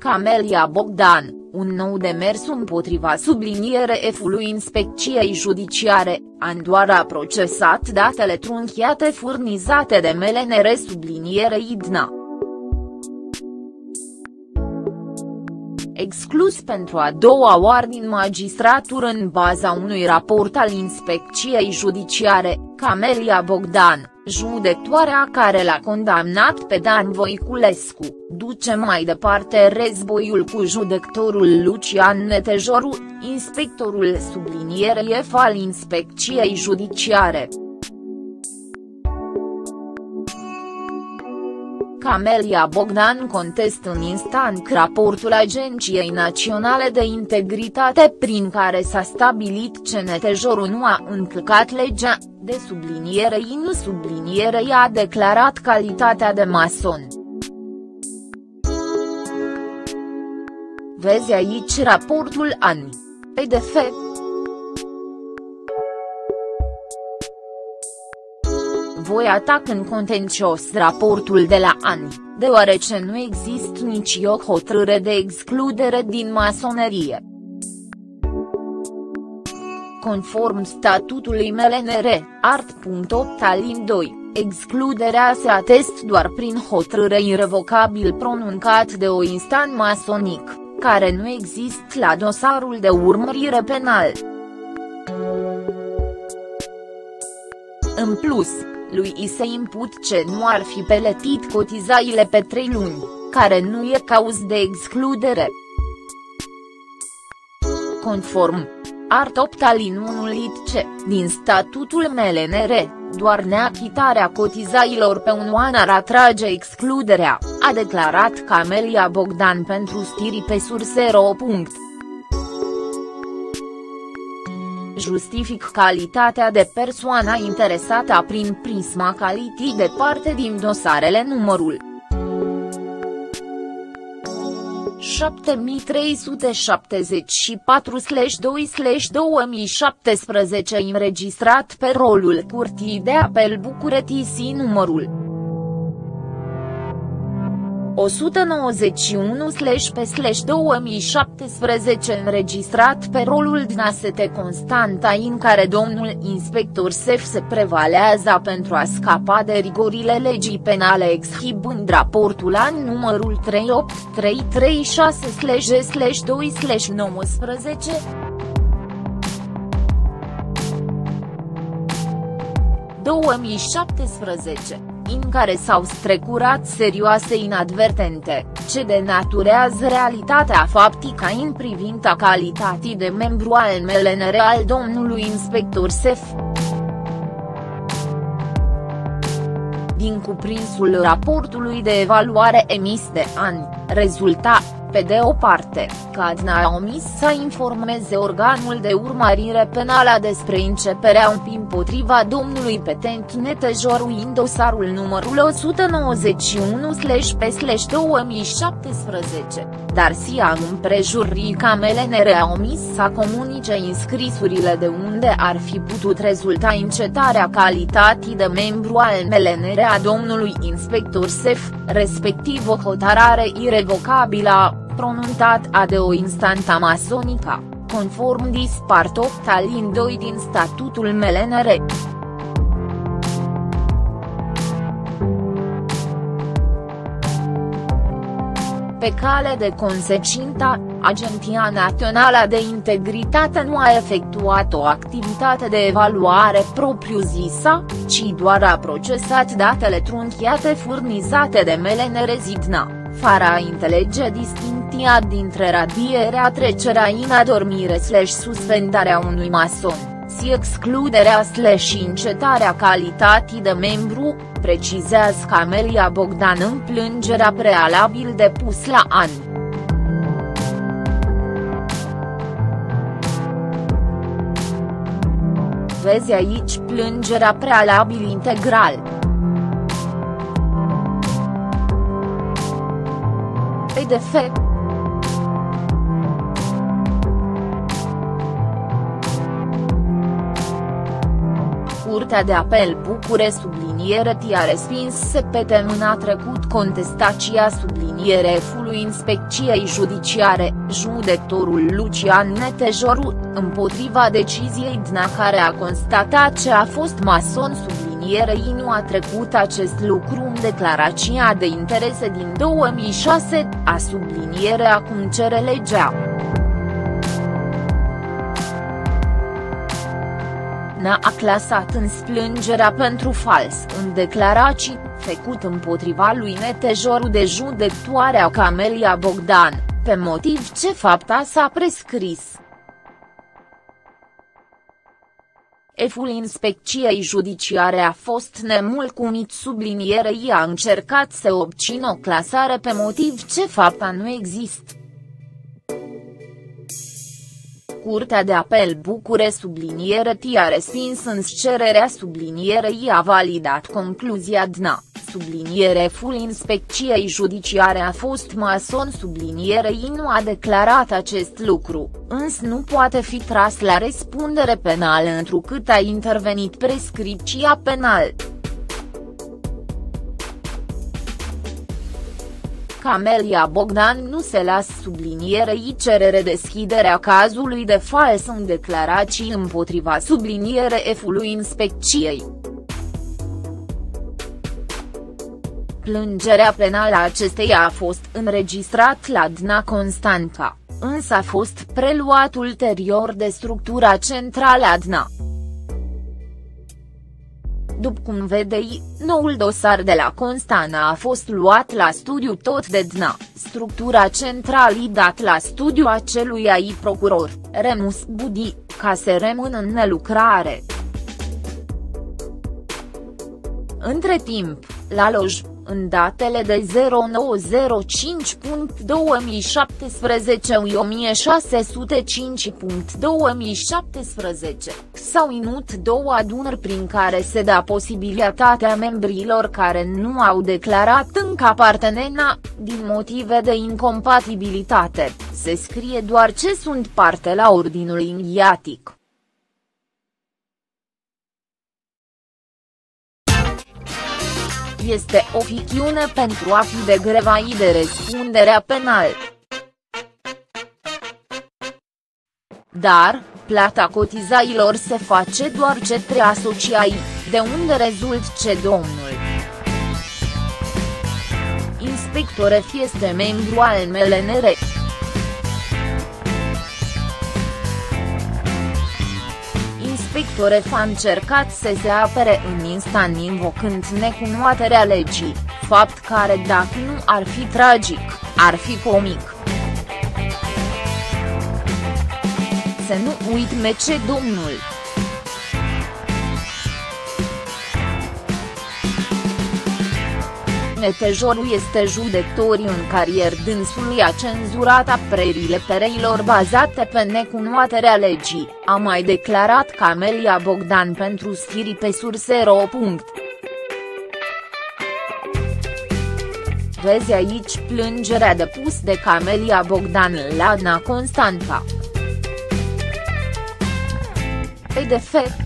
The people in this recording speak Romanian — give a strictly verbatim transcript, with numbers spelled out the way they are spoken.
Camelia Bogdan, un nou demers împotriva subliniere-ului Inspecției Judiciare, Andoara a procesat datele trunchiate furnizate de M L N R sublinierei Dna. Exclus pentru a doua oară din magistratură în baza unui raport al Inspecției Judiciare, Camelia Bogdan, judecătoarea care l-a condamnat pe Dan Voiculescu, duce mai departe războiul cu judecătorul Lucian Netejoru, inspectorul sublinierei F al Inspecției Judiciare. Camelia Bogdan contestă în instant raportul Agenției Naționale de Integritate prin care s-a stabilit că Netejoru nu a încălcat legea, de sublinierei nu sublinierei a declarat calitatea de mason. Vezi aici raportul A N I. P D F. Voi ataca în contencios raportul de la A N I, deoarece nu există nici o hotărâre de excludere din masonerie. Conform statutului M L N R, art. opt alin doi, excluderea se atestă doar prin hotărâre irrevocabil pronuncat de o instant masonic, care nu există la dosarul de urmărire penal. În plus, lui i se imput ce nu ar fi plătit cotizațiile pe trei luni, care nu e cauză de excludere. Conform art. opt alin unu lit C, din statutul M L N R, doar neachitarea cotizațiilor pe un an ar atrage excluderea, a declarat Camelia Bogdan pentru Stiri pe Sursero. Justific calitatea de persoana interesată prin prisma calității de parte din dosarele numărul șapte mii trei sute șaptezeci și patru doi două mii șaptesprezece înregistrat pe rolul Curții de Apel București numărul o sută nouăzeci și unu pe două mii șaptesprezece înregistrat pe rolul Dna S T Constanta, în care domnul inspector șef se prevalează pentru a scapa de rigorile legii penale exhibând raportul an numărul trei opt trei trei șase G doi nouăsprezece. două mii șaptesprezece, în care s-au strecurat serioase inadvertente, ce denaturează realitatea faptică în privința calității de membru al M L N R al domnului inspector șef. Din cuprinsul raportului de evaluare emis de A N I, rezulta, pe de o parte, că Dna a omis să informeze organul de urmărire penală despre începerea împotriva domnului petent Netejoru în dosarul numărul o sută nouăzeci și unu pe două mii șaptesprezece, dar si a împrejurii că M L N R a omis să comunice înscrisurile de unde ar fi putut rezulta încetarea calității de membru al M L N R a domnului inspector șef, respectiv o hotărâre irrevocabilă pronunțată de o instanță masonică, conform dispart opt alin doi din statutul M L N R. Pe cale de consecință, Agenția Națională de Integritate nu a efectuat o activitate de evaluare propriu-zisă, ci doar a procesat datele trunchiate furnizate de M L N R Zidna, fără a înțelege distincția dintre radierea trecerea în adormire slash suspendarea unui mason, si excluderea slash încetarea calității de membru, precizează Camelia Bogdan în plângerea prealabil depus la A N I. Vezi aici plângerea prealabil integral. P D F. Curtea de Apel Bucure subliniere a respins săptămâna trecut contestația sublinierefului Inspecției Judiciare, judecătorul Lucian Netejoru, împotriva deciziei D N A care a constatat că a fost mason sublinierei nu a trecut acest lucru în declarația de interese din două mii șase, a subliniere acum cere legea. N A clasat în plângerea pentru fals în declarații, făcut împotriva lui Netejoru de judecătoarea Camelia Bogdan, pe motiv ce fapta s-a prescris. Șeful Inspecției Judiciare a fost nemulțumit sublinierei a încercat să obțină o clasare pe motiv ce fapta nu există. Curtea de Apel Bucure subliniere a respins în cererea sublinierei a validat concluzia D N A, subliniereful Inspecției Judiciare a fost mason sublinierei nu a declarat acest lucru, însă nu poate fi tras la răspundere penală întrucât a intervenit prescripția penală. Camelia Bogdan nu se lasă sublinierei cere deschiderea cazului de fals în declarații împotriva sublinierefului Inspecției. Plângerea penală a acesteia a fost înregistrat la D N A Constanța, însă a fost preluat ulterior de structura centrală a D N A. După cum vedeai, noul dosar de la Constanța a fost luat la studiu tot de D N A, structura centrală i dat la studiu acelui ai procuror, Remus Budi, ca să rămână în nelucrare. Între timp, la Loj, în datele de zero nouă zero cinci două mii șaptesprezece și o mie șase sute cinci două mii șaptesprezece, s-au ținut două adunări prin care se dă posibilitatea membrilor care nu au declarat încă apartenența, din motive de incompatibilitate, se scrie doar ce sunt parte la ordinul inghiatic. Este o ficțiune pentru a fi de grevai de răspunderea penală. Dar, plata cotizailor se face doar către asociații, de unde rezultă ce domnul inspectoref este membru al M L N R. Inspectoref a încercat să se apere în instant invocând necunoașterea legii, fapt care dacă nu ar fi tragic, ar fi comic. Să nu uităm ce domnul Netejoru este judecător în carieră, dânsul a cenzurat apărările pereilor bazate pe necunoașterea legii, a mai declarat Camelia Bogdan pentru Sfiri pe Sursero. Vezi aici plângerea depusă de Camelia Bogdan la D N A Constanța. De fapt,